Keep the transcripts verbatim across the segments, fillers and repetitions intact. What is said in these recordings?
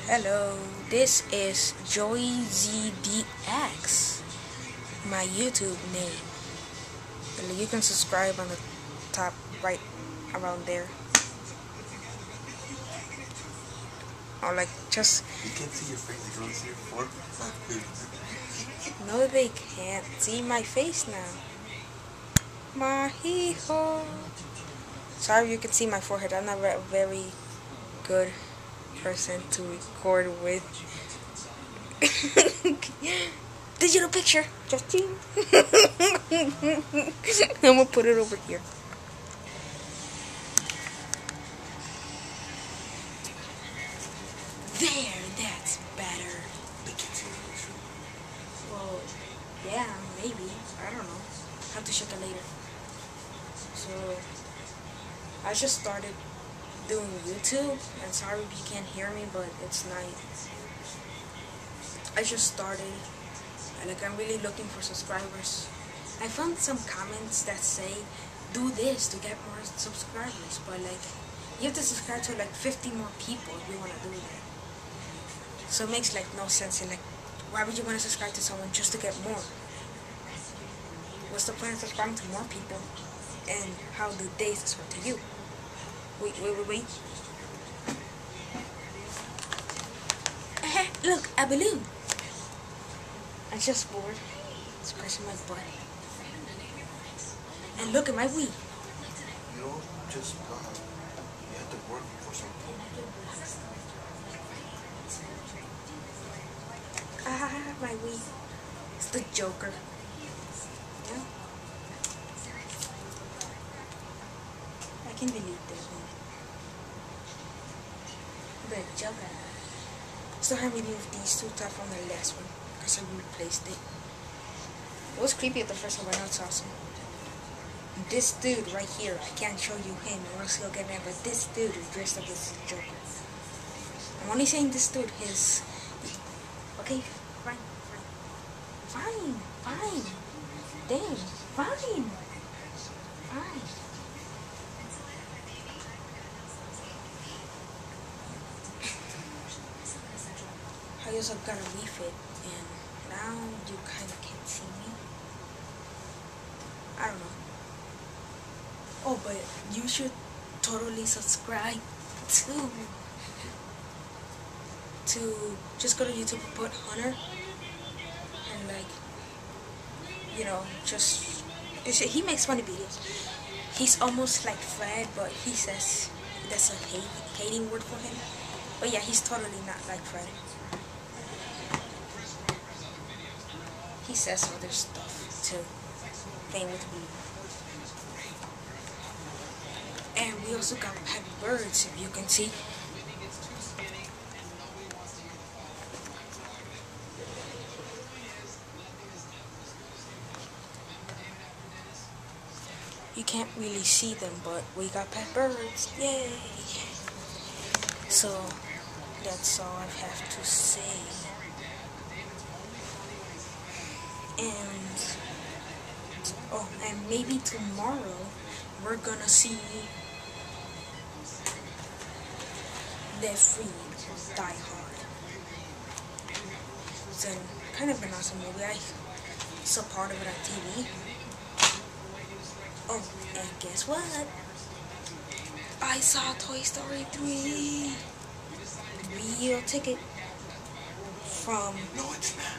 Hello, this is Joey Z D X, my YouTube name. And you can subscribe on the top right around there. Or like just. You can't see your face, you can only see your forehead. No, they can't see my face now. Mahiho. Sorry, you can see my forehead. I'm not a very good person to record with. Digital picture, Justin. I'm gonna put it over here. There, that's better. Well, yeah, maybe. I don't know. Have to check it later. So, I just started doing YouTube, and sorry if you can't hear me, but it's night. I just started, and like I'm really looking for subscribers. I found some comments that say, do this to get more subscribers, but like, you have to subscribe to like fifty more people if you want to do that. So it makes like no sense. And like, why would you want to subscribe to someone just to get more? What's the point of subscribing to more people? And how do they subscribe to you? Wait, wait, wait, wait. Look, a balloon. I'm just bored. It's pressing my butt. And look at my Wii. You know, just, uh, you have to work for something. Ah, my Wii. It's the Joker. Yeah. I can delete this one. The Joker. Still haven't removed these two stuff from the last one because I replaced it. It was creepy at the first one, but now it's awesome. This dude right here, I can't show you him or else he'll get mad, but this dude is dressed up as the Joker. I'm only saying this dude, his... Okay, fine, fine. Fine, fine. Damn, fine. Fine. I also got a refit, and now you kind of can't see me. I don't know. Oh, but you should totally subscribe to to just go to YouTube and put Hunter, and like, you know, just he makes funny videos. He's almost like Fred, but he says that's a hate, hating word for him. But yeah, he's totally not like Fred. He says other stuff too, playing with me. And we also got pet birds, if you can see. You can't really see them, but we got pet birds. Yay! So, that's all I have to say. And, oh, and maybe tomorrow we're gonna see Live Free or Die Hard. It's a, kind of an awesome movie. I saw part of it on T V. Oh, and guess what? I saw Toy Story three. Real ticket from No, it's not.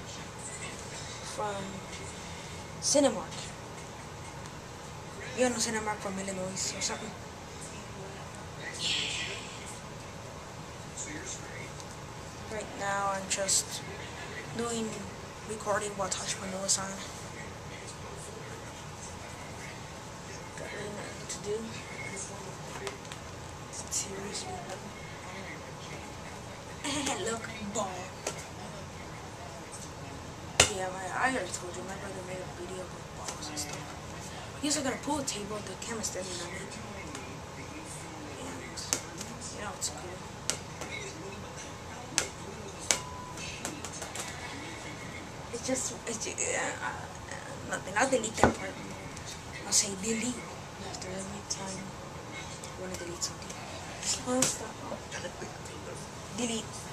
from Cinemark. You know Cinemark from Illinois or something. Right now I'm just doing recording while Touchpreneur is on. Got really nothing to do. Seriously. Look, ball. Yeah, my, I already told you, my brother made a video with balls and stuff. He also got a pool table, the camera standing on it. And, you know, it's cool. It's just, it's just, uh, uh, nothing. I'll delete that part. I'll say delete after every time you want to delete something. Oh, stop. Delete.